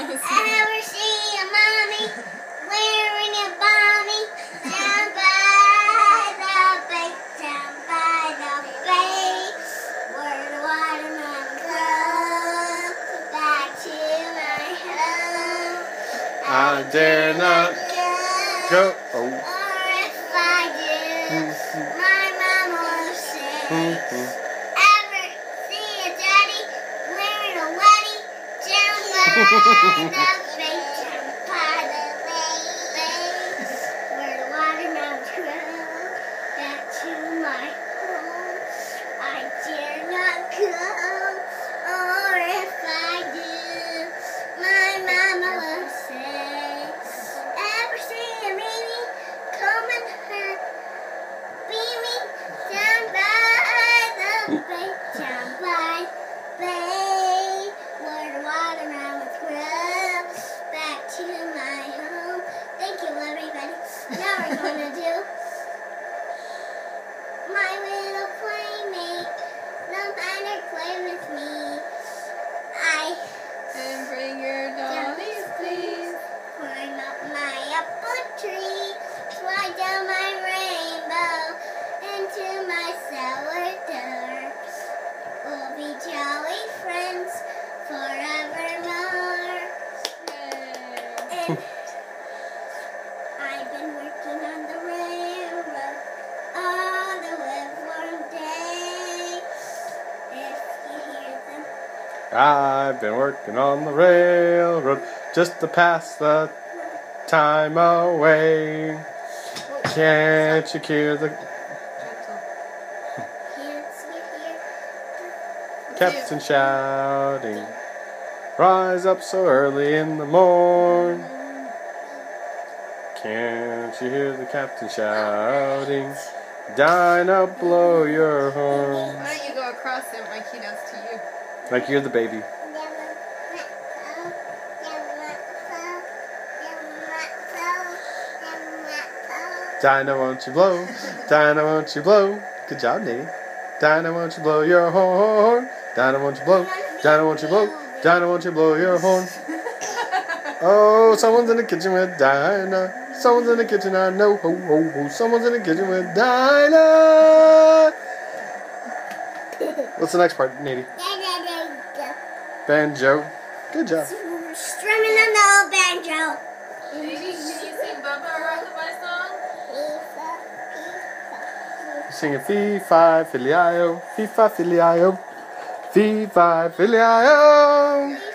Ever see a mommy wearing a balmy down by the bay, down by the bay, where the watermelon grows, back to my home. I dare not go. Oh. Or if I do, my mama will say, ever see a daddy wearing a waddy down by the bay, down by the bay, where the watermelons grow, back to my home. I dare not go, or if I do, my mama will say, ever see a baby coming her beaming down by the bay, down by the bay, where the watermelons grow, back to my home. Thank you, everybody. Now we're gonna do my little playmate. No matter play with me. And bring your dollies, please. Climb up my apple tree, slide down my rainbow into my sourdough. We'll be jolly friends forevermore. And I've been working on the railroad all the livelong day. If you hear them, I've been working on the railroad just to pass the time away. Can't you hear the can't you hear? captain shouting? Rise up so early in the morn. Can't you hear the captain shouting? Dinah, blow your horn. Why don't you go across it like he does to you? Like you're the baby. Dinah, won't you blow? Dinah, won't you blow? Good job, Nate. Dinah, won't you blow your horn? Dinah, won't you blow? Dinah, won't you blow? Dinah, won't you blow your horn? Oh, someone's in the kitchen with Dinah. Someone's in the kitchen, I know. Ho, ho, ho. Someone's in the kitchen with Dinah. What's the next part, Nady? Banjo. Good job. Strumming on the old banjo. Baby, can you sing Bubba Rockabye song? Singing fee-fi, filly-I-O, fee-fi, filly-I-O, fee-fi, filly-I-O.